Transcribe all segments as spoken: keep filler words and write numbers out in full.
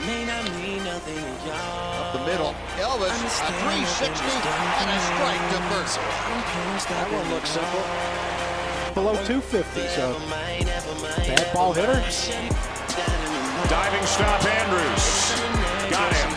Up the middle, Elvis, a three sixty and a strike to first. That one looks simple. Below two fifty, so bad ball hitter. Diving stop, Andrews. Got him.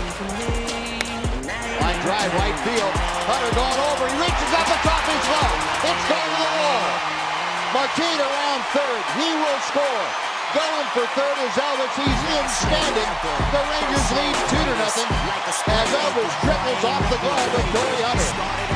Line drive, right field. Hunter going over. He reaches up the top. It's low. It's going to the wall. Martin around third. He will score. Going for third is Elvis. He's in standing. The Rangers lead two to nothing as Elvis triples off the glove of Torii Hunter.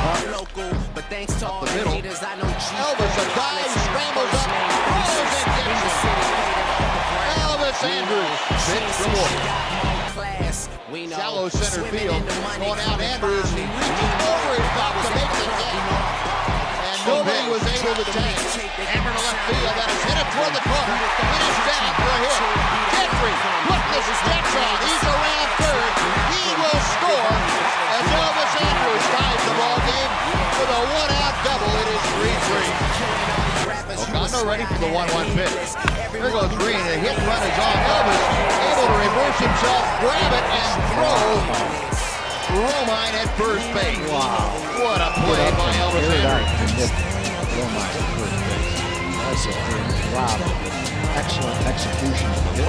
Up the middle. Elvis, a dive, scrambles up. Throws and gets it. Elvis Andrews. Pitch reward. Shallow center field. Going out Andrews. He reaches over his top to make the catch. And nobody was able to tag. Hammer to left field. That is hit it toward the corner. It is down for a hit. Gentry putting the steps on. He's around third. He will score as Elvis Andrews ties the ball game with a one-out double. It is three three. O'Connor ready for the one one pitch. Here goes Green. A hit run is on Elvis. Able to reverse himself, grab it, and throw. Romine at first base. Wow. What a play by Elvis Andrews. Romine at first base. That's a wow. Excellent execution.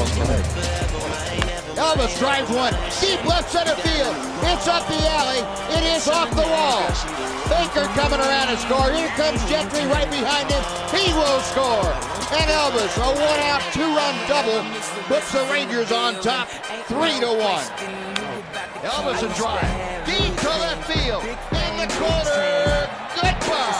Elvis drives one. Deep left center field. It's up the alley. It is off the wall. Baker coming around to score. Here comes Gentry right behind him. He will score. And Elvis, a one-out, two-run double, puts the Rangers on top, three to one. Elvis a drive, deep to left field, in the corner, goodbye.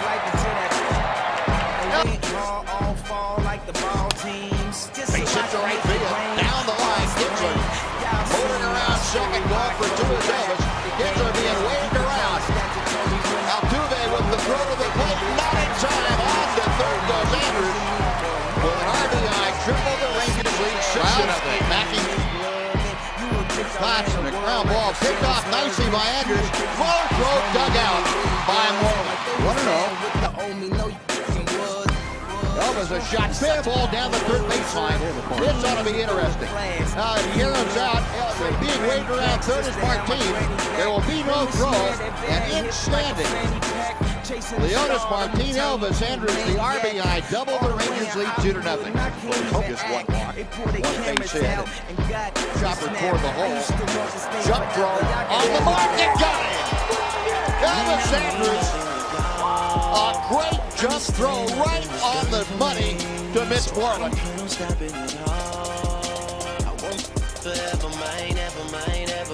Face it to right field, down the line, Kinsler, motoring around second, going for two is Elvis. Kinsler being waved around. Altuve with the throw to the plate, not in time, on to third goes Andrews. With an R B I, triple the Rangers lead six to nothing. Mackey claps and a ground ball picked off nicely by Andrews. Low throw dug out by Moreland. one to oh. Elvis a shot, fair ball down the third baseline. This ought to be interesting. Uh, Guerrero's out, uh, being waved around third is Martin. There will be no throw, and in standing, Leonys Martin, Elvis Andrews, the R B I, double the Rangers lead two to nothing. Just one walk, one base hit. Chopper toward the hole. Jump throw on the mark, and got it! Elvis Andrews, a great jump throw right on the money to Mitch Moreland.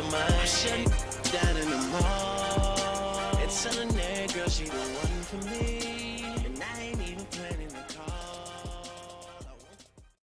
It's on the girl, she the one for me.